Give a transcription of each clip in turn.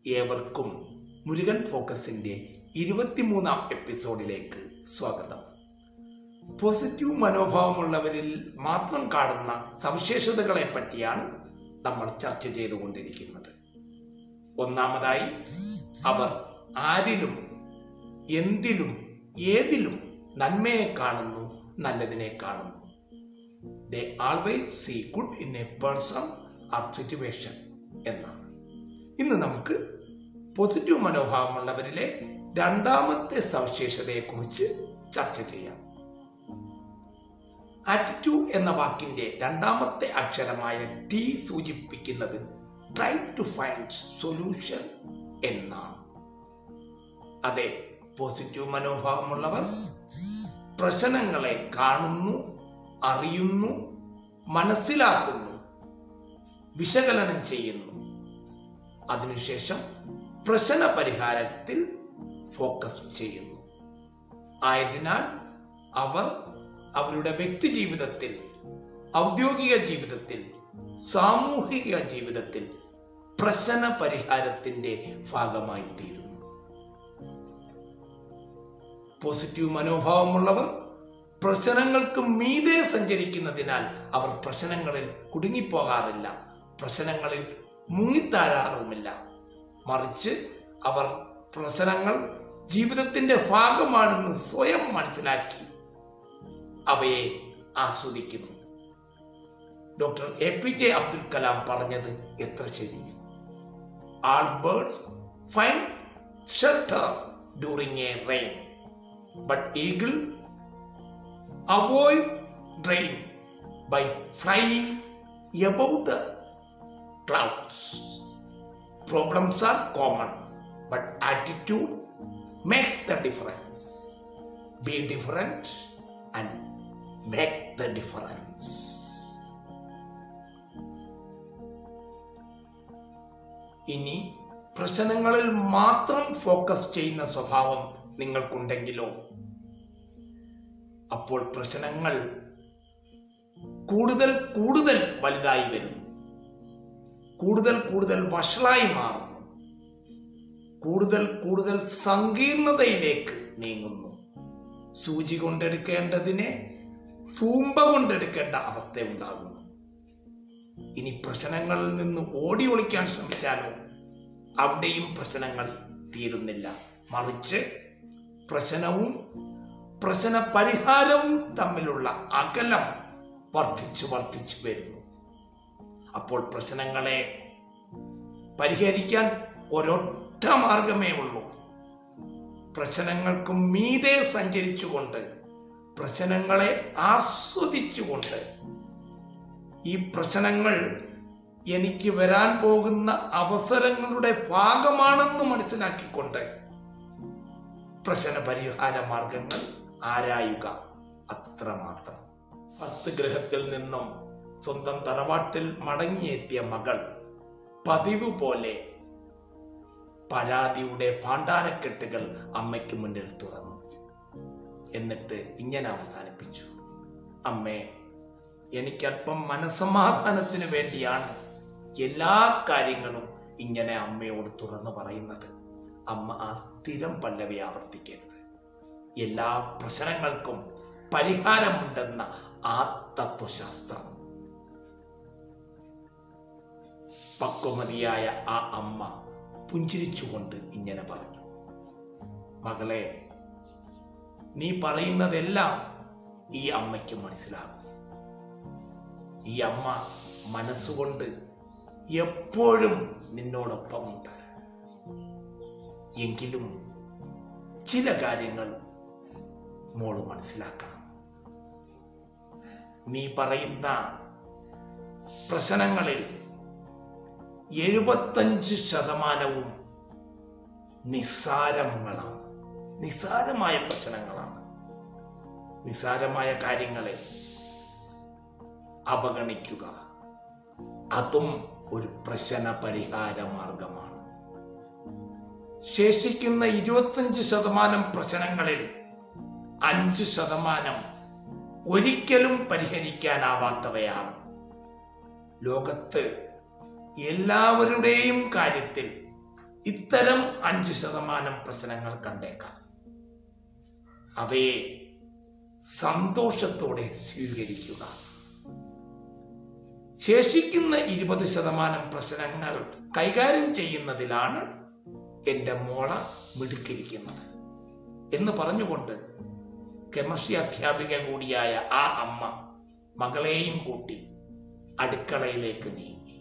ഏവർക്കും മുരുകൻ ഫോക്കസിന്റെ 23-ാം എപ്പിസോഡിലേക്ക് സ്വാഗതം. പോസിറ്റീവ് മനോഭാവമുള്ളവരിൽ മാത്രം കാണുന്ന സവിശേഷതകളെ പറ്റിയാണ് നമ്മൾ ചർച്ച ചെയ്തുകൊണ്ടിരിക്കുന്നത്. ഒന്നാമതായി, അവർ ആരിലും എന്തിലും ഏതിലും നന്മയെ കാണുന്നു, നല്ലതിനെ കാണുന്നു. They always see good in a person or situation എന്നാണ്. ഇന്ന് നമുക്ക് പോസിറ്റീവ് മനോഭാവമുള്ളവരിലെ രണ്ടാമത്തെ സവിശേഷതയെക്കുറിച്ച് ചർച്ച ചെയ്യാം. ആറ്റിറ്റ്യൂഡ് എന്ന വാക്കിന്റെ രണ്ടാമത്തെ അക്ഷരമായ ടി സൂചിപ്പിക്കുന്നത് ട്രൈ ടു ഫൈൻഡ് സൊല്യൂഷൻ എന്നാണ്. അതെ, പോസിറ്റീവ് മനോഭാവമുള്ളവർ പ്രശ്നങ്ങളെ കാണുന്നു, അറിയുന്നു, മനസ്സിലാക്കുന്നു, വിശകലനം ചെയ്യുന്നു. അതിനുശേഷം പ്രശ്ന പരിഹാരത്തിൽ ഫോക്കസ് ചെയ്യുന്നു. ആയതിനാൽ അവർ അവരുടെ വ്യക്തി ജീവിതത്തിൽ, ഔദ്യോഗിക ജീവിതത്തിൽ, സാമൂഹിക ജീവിതത്തിൽ പ്രശ്ന പരിഹാരത്തിന്റെ ഭാഗമായി തീരുന്നു. പോസിറ്റീവ് മനോഭാവമുള്ളവർ പ്രശ്നങ്ങൾക്ക് മീതെ സഞ്ചരിക്കുന്നതിനാൽ അവർ പ്രശ്നങ്ങളിൽ കുടുങ്ങിപ്പോകാറില്ല, പ്രശ്നങ്ങളിൽ മുങ്ങിത്താരാറുമില്ല. മറിച്ച് അവർ പ്രശ്നങ്ങൾ ജീവിതത്തിന്റെ ഭാഗമാണെന്ന് സ്വയം മനസ്സിലാക്കി അവയെ ആസ്വദിക്കുന്നു. ഡോക്ടർ APJ അബ്ദുൽ കലാം പറഞ്ഞത് എത്ര ശരി. All birds find shelter during a rain, but eagle avoid rain by flying above the clouds. Problems are common, but attitude makes the difference. Be different and make the difference. ഇനി പ്രശ്നങ്ങളിൽ മാത്രം focus ചെയ്യുന്ന സ്വഭാവം നിങ്ങൾക്കുണ്ടെങ്കിലോ, അപ്പോൾ പ്രശ്നങ്ങൾ കൂടുതൽ കൂടുതൽ വലുതായി വരുന്നു, കൂടുതൽ കൂടുതൽ വഷളായി മാറുന്നു, കൂടുതൽ കൂടുതൽ സങ്കീർണതയിലേക്ക് നീങ്ങുന്നു. സൂചി കൊണ്ടെടുക്കേണ്ടതിനെ തൂമ്പ കൊണ്ടെടുക്കേണ്ട അവസ്ഥയുണ്ടാകുന്നു. ഇനി പ്രശ്നങ്ങളിൽ നിന്ന് ഓടി ഒളിക്കാൻ ശ്രമിച്ചാലോ, അവിടെയും പ്രശ്നങ്ങൾ തീരുന്നില്ല. മറിച്ച് പ്രശ്നവും പ്രശ്ന പരിഹാരവും തമ്മിലുള്ള അകലം വർദ്ധിച്ചു വർദ്ധിച്ചു വരുന്നു. അപ്പോൾ പ്രശ്നങ്ങളെ പരിഹരിക്കാൻ ഒരൊറ്റ മാർഗമേ ഉള്ളൂ. പ്രശ്നങ്ങൾക്ക് മീതെ സഞ്ചരിച്ചുകൊണ്ട്, പ്രശ്നങ്ങളെ ആസ്വദിച്ചുകൊണ്ട്, ഈ പ്രശ്നങ്ങൾ എനിക്ക് വരാൻ പോകുന്ന അവസരങ്ങളുടെ ഭാഗമാണെന്ന് മനസ്സിലാക്കിക്കൊണ്ട് പ്രശ്ന പരിഹാര മാർഗങ്ങൾ ആരായുക, അത്രമാത്രം. 10 ഗൃഹത്തിൽ നിന്നും സ്വന്തം തറവാട്ടിൽ മടങ്ങിയെത്തിയ മകൾ പതിവ് പോലെ പരാതിയുടെ ഭാണ്ഡാരക്കെട്ടുകൾ അമ്മയ്ക്ക് മുന്നിൽ തുറന്നു. എന്നിട്ട് ഇങ്ങനെ അവസാനിപ്പിച്ചു: അമ്മേ, എനിക്കല്പം മനസ്സമാധാനത്തിന് വേണ്ടിയാണ് എല്ലാ കാര്യങ്ങളും ഇങ്ങനെ അമ്മയോട് തുറന്നു പറയുന്നത്. അമ്മ ആ സ്ഥിരം പല്ലവി ആവർത്തിക്കരുത്. എല്ലാ പ്രശ്നങ്ങൾക്കും പരിഹാരമുണ്ടെന്ന ആ തത്വശാസ്ത്രം. പക്വമതിയായ ആ അമ്മ പുഞ്ചിരിച്ചുകൊണ്ട് ഇങ്ങനെ പറഞ്ഞു: മകളെ, നീ പറയുന്നതെല്ലാം ഈ അമ്മയ്ക്ക് മനസ്സിലാകും. ഈ അമ്മ മനസ്സുകൊണ്ട് എപ്പോഴും നിന്നോടൊപ്പമുണ്ട്. എങ്കിലും ചില കാര്യങ്ങൾ മോള് മനസ്സിലാക്കണം. നീ പറയുന്ന പ്രശ്നങ്ങളിൽ 75% നിസ്സാരങ്ങളാണ്, നിസ്സാരമായ പ്രശ്നങ്ങളാണ്. നിസ്സാരമായ കാര്യങ്ങളെ അവഗണിക്കുക, അതും ഒരു പ്രശ്ന പരിഹാര മാർഗമാണ്. ശേഷിക്കുന്ന 25% പ്രശ്നങ്ങളിൽ 5% ഒരിക്കലും പരിഹരിക്കാനാവാത്തവയാണ്. ലോകത്ത് എല്ലാവരുടെയും കാര്യത്തിൽ ഇത്തരം 5% പ്രശ്നങ്ങൾ കണ്ടേക്കാം. അവയെ സന്തോഷത്തോടെ സ്വീകരിക്കുക. ശേഷിക്കുന്ന 20% പ്രശ്നങ്ങൾ കൈകാര്യം ചെയ്യുന്നതിലാണ് എൻ്റെ മോള മിടുക്കിരിക്കുന്നത് എന്ന് പറഞ്ഞുകൊണ്ട് കെമിസ്ട്രി അധ്യാപിക കൂടിയായ ആ അമ്മ മകളെയും കൂട്ടി അടുക്കളയിലേക്ക് നീങ്ങി.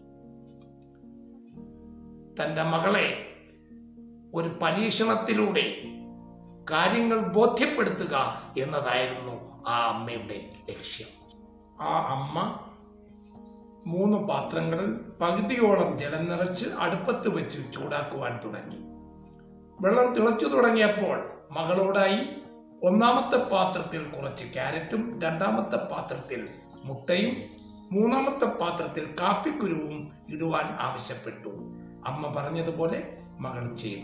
തൻ്റെ മകളെ ഒരു പരീക്ഷണത്തിലൂടെ കാര്യങ്ങൾ ബോധ്യപ്പെടുത്തുക എന്നതായിരുന്നു ആ അമ്മയുടെ ലക്ഷ്യം. ആ അമ്മ 3 പാത്രങ്ങളിൽ പകുതിയോളം ജലം നിറച്ച് അടുപ്പത്ത് വെച്ച് ചൂടാക്കുവാൻ തുടങ്ങി. വെള്ളം തിളച്ചു തുടങ്ങിയപ്പോൾ മകളോടായി 1ാമത്തെ പാത്രത്തിൽ കുറച്ച് ക്യാരറ്റും 2ാമത്തെ പാത്രത്തിൽ മുട്ടയും 3ാമത്തെ പാത്രത്തിൽ കാപ്പിക്കുരുവും ഇടുവാൻ ആവശ്യപ്പെട്ടു. അമ്മ പറഞ്ഞതുപോലെ മകൾ ചെയ്തു.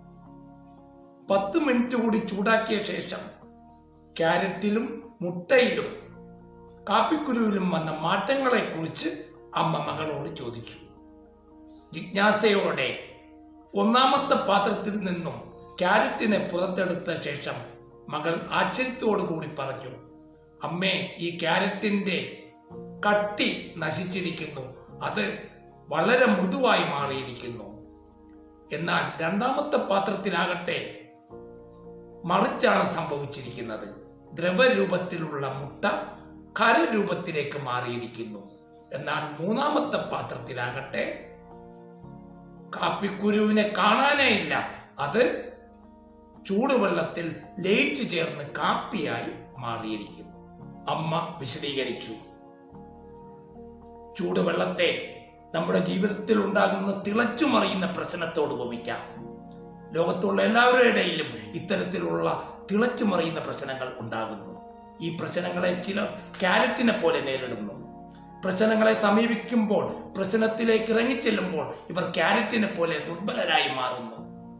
10 മിനിറ്റ് കൂടി ചൂടാക്കിയ ശേഷം ക്യാരറ്റിലും മുട്ടയിലും കാപ്പിക്കുരുവിലും വന്ന മാറ്റങ്ങളെ കുറിച്ച് അമ്മ മകളോട് ചോദിച്ചു. ജിജ്ഞാസയോടെ 1ാമത്തെ പാത്രത്തിൽ നിന്നും ക്യാരറ്റിനെ പുറത്തെടുത്ത ശേഷം മകൾ ആശ്ചര്യത്തോടു കൂടി പറഞ്ഞു, അമ്മേ, ഈ ക്യാരറ്റിന്റെ കട്ടി നശിച്ചിരിക്കുന്നു, അത് വളരെ മൃദുവായി മാറിയിരിക്കുന്നു. എന്നാൽ 2ാമത്തെ പാത്രത്തിലാകട്ടെ മറിച്ചാണ് സംഭവിച്ചിരിക്കുന്നത്. ദ്രവരൂപത്തിലുള്ള മുട്ട ഖരരൂപത്തിലേക്ക് മാറിയിരിക്കുന്നു. എന്നാൽ 3ാമത്തെ പാത്രത്തിലാകട്ടെ കാപ്പിക്കുരുവിനെ കാണാനേ ഇല്ല, അത് ചൂടുവെള്ളത്തിൽ ലയിച്ചു ചേർന്ന് കാപ്പിയായി മാറിയിരിക്കുന്നു. അമ്മ വിശദീകരിച്ചു. ചൂടുവെള്ളത്തെ നമ്മുടെ ജീവിതത്തിൽ ഉണ്ടാകുന്ന തിളച്ചുമറിയുന്ന പ്രശ്നത്തോട് ഉപമിക്കാം. ലോകത്തുള്ള എല്ലാവരുടെ ഇടയിലും ഇത്തരത്തിലുള്ള തിളച്ചുമറിയുന്ന പ്രശ്നങ്ങൾ ഉണ്ടാകുന്നു. ഈ പ്രശ്നങ്ങളെ ചിലർ ക്യാരറ്റിനെ പോലെ നേരിടുന്നു. പ്രശ്നങ്ങളെ സമീപിക്കുമ്പോൾ, പ്രശ്നത്തിലേക്ക് ഇറങ്ങിച്ചെല്ലുമ്പോൾ ഇവർ ക്യാരറ്റിനെ പോലെ ദുർബലരായി മാറുന്നു.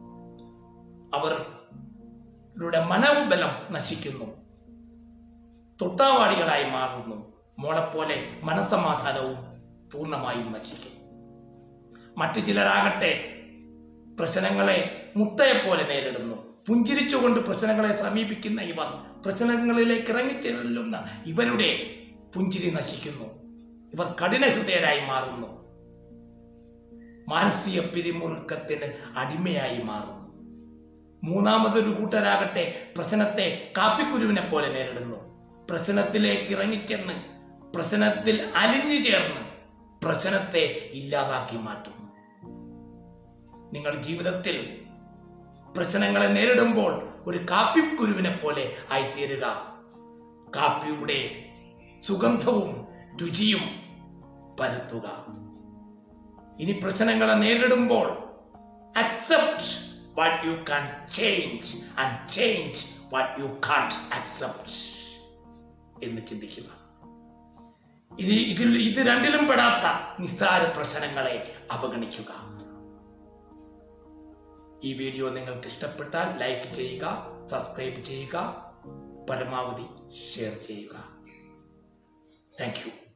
അവരുടെ മനോബലം നശിക്കുന്നു, തൊട്ടാവാടികളായി മാറുന്നു. മോളെപ്പോലെ മനസ്സമാധാനവും പൂർണ്ണമായും നശിക്കും. മറ്റു ചിലരാകട്ടെ പ്രശ്നങ്ങളെ മുട്ടയെപ്പോലെ നേരിടുന്നു. പുഞ്ചിരിച്ചുകൊണ്ട് പ്രശ്നങ്ങളെ സമീപിക്കുന്ന ഇവർ പ്രശ്നങ്ങളിലേക്ക് ഇറങ്ങിച്ചെല്ലുന്ന ഇവരുടെ പുഞ്ചിരി നശിക്കുന്നു. ഇവർ കഠിന ഹൃദയരായി മാറുന്നു, മാനസിക പിരിമുറുക്കത്തിന് അടിമയായി മാറുന്നു. 3ാമതൊരു കൂട്ടരാകട്ടെ പ്രശ്നത്തെ കാപ്പിക്കുരുവിനെ പോലെ നേരിടുന്നു. പ്രശ്നത്തിലേക്ക് ഇറങ്ങിച്ചെന്ന് പ്രശ്നത്തിൽ അലിഞ്ഞു ചേർന്ന് പ്രശ്നത്തെ ഇല്ലാതാക്കി മാറ്റുന്നു. നിങ്ങൾ ജീവിതത്തിൽ പ്രശ്നങ്ങളെ നേരിടുമ്പോൾ ഒരു കാപ്പിക്കുരുവിനെ പോലെ ആയിത്തീരുക. കാപ്പിയുടെ സുഗന്ധവും രുചിയും പരത്തുക. ഇനി പ്രശ്നങ്ങളെ നേരിടുമ്പോൾ accept what you can change and change what you can't accept എന്ന് ചിന്തിക്കുക. ഇത് രണ്ടിലും പെടാത്ത നിസ്സാര പ്രശ്നങ്ങളെ അവഗണിക്കുക. ഈ വീഡിയോ നിങ്ങൾക്ക് ഇഷ്ടപ്പെട്ടാൽ ലൈക്ക് ചെയ്യുക, സബ്സ്ക്രൈബ് ചെയ്യുക, പരമാവധി ഷെയർ ചെയ്യുക. Thank U.